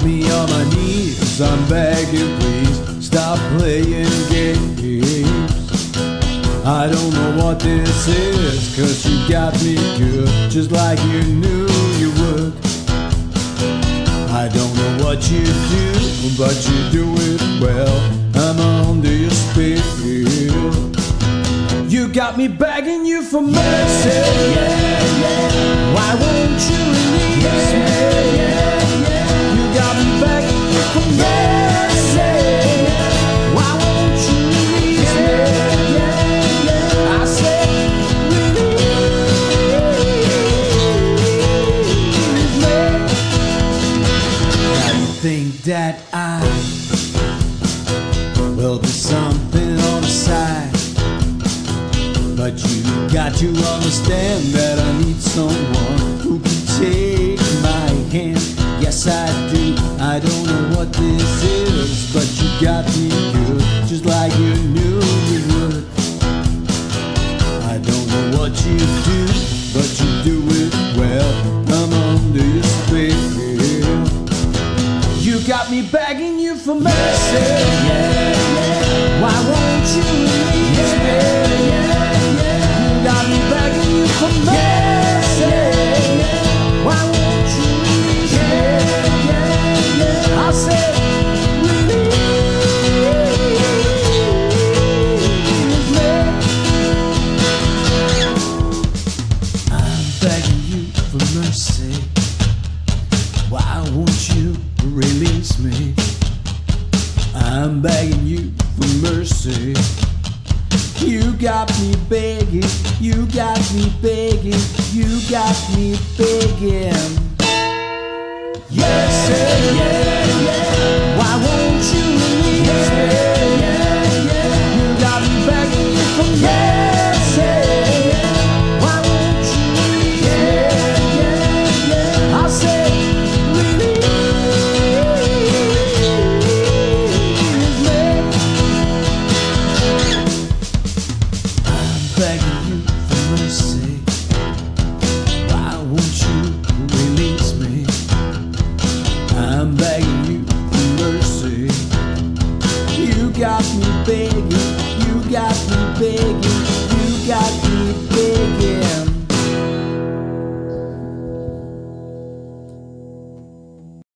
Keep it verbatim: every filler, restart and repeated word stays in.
me on my knees, I'm begging, please stop playing games. I don't know what this is, cause you got me good, just like you knew you would. I don't know what you do, but you do it well. I'm under your spell. You got me begging you for mercy. Yeah, yeah. Why won't you release me? Yeah, yeah. You got me begging you for mercy. Why won't you release me? Yeah, yeah. I said release me. Now you think that I will be something on the side, but you got to understand that I need someone who can take my hand. Yes, I do. I don't know what this is, but you got me good, just like you knew you would. I don't know what you do, but you do it well. I'm under your spell. You got me begging you for mercy. Yeah, yeah. Why won't you release me? Yeah, yeah. Got me begging you for mercy. Why won't you release me? Yeah, yeah, yeah. I said release me. I'm begging you for mercy. Why won't you release me? I'm begging you for mercy. You got me begging, you got me begging, you got me begging. Yes, yeah, yeah. Why won't you release me? Yeah, yeah. You got me begging you for mercy. Why won't you release me? Yeah, yeah, yeah. I said release me. Begging you for mercy. Why won't you release me? I'm begging you for mercy. You got me begging, you got me begging, you got me